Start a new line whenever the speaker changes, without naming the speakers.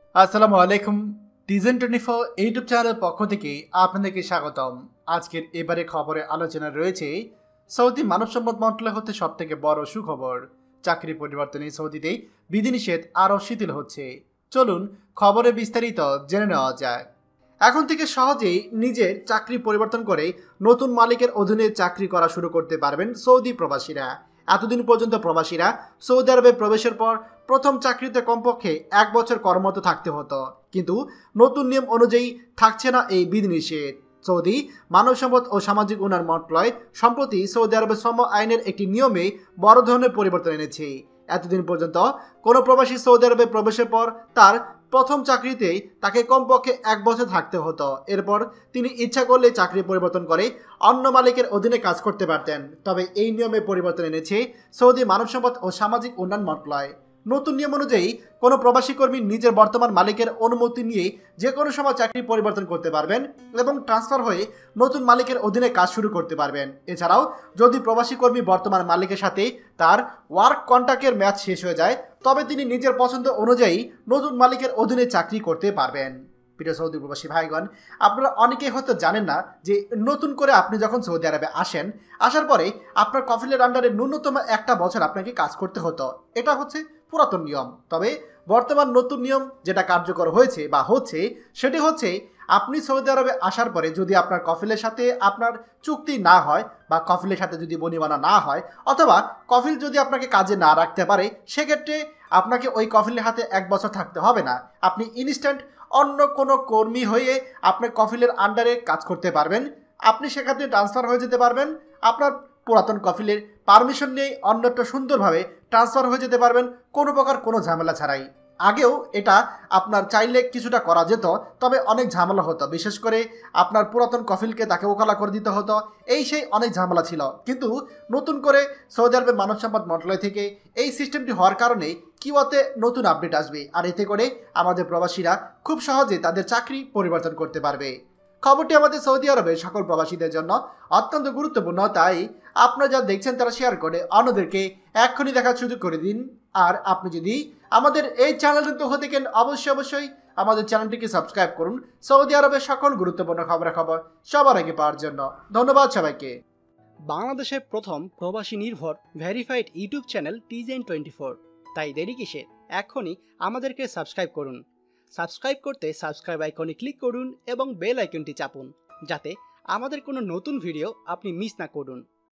আসসালামু আলাইকুম। টিজেন 24 ইউটিউব চ্যানেলের পক্ষ থেকে আপনাদেরকে স্বাগতম। আজকের এবারে খবরে আলোচনা রয়েছে সৌদি মানব সম্পদ মন্ত্রণালয় হতে সবথেকে বড় সুখবর। চাকরি পরিবর্তনে সৌদিতে বিধিনিষেধ আরও শিথিল হচ্ছে। চলুন খবরে বিস্তারিত জেনে নেওয়া যায়। এখন থেকে সহজেই নিজের চাকরি পরিবর্তন করে নতুন মালিকের অধীনে চাকরি করা শুরু করতে পারবেন সৌদি প্রবাসীরা। এতদিন পর্যন্ত প্রবাসীরা সৌদি আরবে প্রবেশের পর প্রথম চাকরিতে কমপক্ষে 1 বছর কর্মরত থাকতে হতো, কিন্তু নতুন নিয়ম অনুযায়ী থাকছে না এই বিধিনিষেধ। সৌদি মানব সম্পদ ও সামাজিক উন্নয়ন মন্ত্রণালয় সম্প্রতি সৌদি আরবের শ্রম আইনের একটি নিয়মে বড় ধরনের পরিবর্তন এনেছে। এতদিন পর্যন্ত কোনো প্রবাসী সৌদি আরবে প্রবেশের পর তার প্রথম চাকরিতেই তাকে কমপক্ষে 1 বছর থাকতে হতো। এরপর তিনি ইচ্ছা করলে চাকরি পরিবর্তন করে অন্য মালিকের অধীনে কাজ করতে পারতেন। তবে এই নিয়মে পরিবর্তন এনেছে সৌদি মানব সম্পদ ও সামাজিক উন্নয়ন মন্ত্রণালয়। নতুন নিয়ম অনুযায়ী কোনো প্রবাসী কর্মী নিজের বর্তমান মালিকের অনুমতি নিয়ে যে কোনো সময় চাকরি পরিবর্তন করতে পারবেন এবং ট্রান্সফার হয়ে নতুন মালিকের অধীনে কাজ শুরু করতে পারবেন। এছাড়াও যদি প্রবাসী কর্মী বর্তমান মালিকের সাথে তার ওয়ার্ক কন্ট্রাক্টের মেয়াদ শেষ হয়ে যায়, তবে তিনি নিজের পছন্দ অনুযায়ী নতুন মালিকের অধীনে চাকরি করতে পারবেন। প্রিয় সৌদি প্রবাসী ভাইগণ, আপনারা অনেকেই হয়তো জানেন না যে নতুন করে আপনি যখন সৌদি আরবে আসার পরে আপনার কফিলের আন্ডারে ন্যূনতম 1 বছর আপনাকে কাজ করতে হতো। এটা হচ্ছে পুরাতন নিয়ম। তবে বর্তমান নতুন নিয়ম যেটা কার্যকর হয়েছে বা হচ্ছে সেটি হচ্ছে, আপনি সৌদি আরবে আসার পরে যদি আপনার কফিলের সাথে আপনার চুক্তি না হয় বা কফিলের সাথে যদি বনিবনা না হয়, অথবা কফিল যদি আপনাকে কাজে না রাখতে পারে, সেক্ষেত্রে আপনাকে ওই কফিলের হাতে 1 বছর থাকতে হবে না। আপনি ইনস্ট্যান্ট অন্য কোনো কর্মী হয়ে আপনার কফিলের আন্ডারে কাজ করতে পারবেন। আপনি সেখানে ট্রান্সফার হয়ে যেতে পারবেন। আপনার পুরাতন কফিলের পারমিশন নিয়ে অন্যত্র সুন্দরভাবে ট্রান্সফার হয়ে যেতে পারবেন, কোনো প্রকার কোনো ঝামেলা ছাড়াই। আগেও এটা আপনার চাইলে কিছুটা করা যেত, তবে অনেক ঝামেলা হতো। বিশেষ করে আপনার পুরাতন কফিলকে তাকে ওকালা করে দিতে হতো, সেই অনেক ঝামেলা ছিল। কিন্তু নতুন করে সৌদি আরবের মানব সম্পদ মন্ত্রণালয় থেকে এই সিস্টেমটি হওয়ার কারণে কিওয়াতে নতুন আপডেট আসবে, আর এতে করে আমাদের প্রবাসীরা খুব সহজে তাদের চাকরি পরিবর্তন করতে পারবে। খবরটি আমাদের সৌদি আরবের সকল প্রবাসীদের জন্য অত্যন্ত গুরুত্বপূর্ণ, তাই আপনারা যা দেখছেন তারা শেয়ার করে অন্যদেরকে এক্ষুনি দেখার সুযোগ করে দিন। আর আপনি যদি আমাদের এই চ্যানেলটি হতে থাকেন, অবশ্যই আমাদের চ্যানেলটিকে সাবস্ক্রাইব করুন সৌদি আরবের সকল গুরুত্বপূর্ণ খবর সবার আগে পাওয়ার জন্য। ধন্যবাদ সবাইকে।
বাংলাদেশের প্রথম প্রবাসী নির্ভর ভেরিফাইড ইউটিউব চ্যানেল টিজেন 24, তাই দেরি কিসের, এখনই আমাদেরকে সাবস্ক্রাইব করুন। সাবস্ক্রাইব করতে সাবস্ক্রাইব আইকনে ক্লিক করুন এবং বেল আইকনটি চাপুন, যাতে আমাদের কোনো নতুন ভিডিও আপনি মিস না করুন।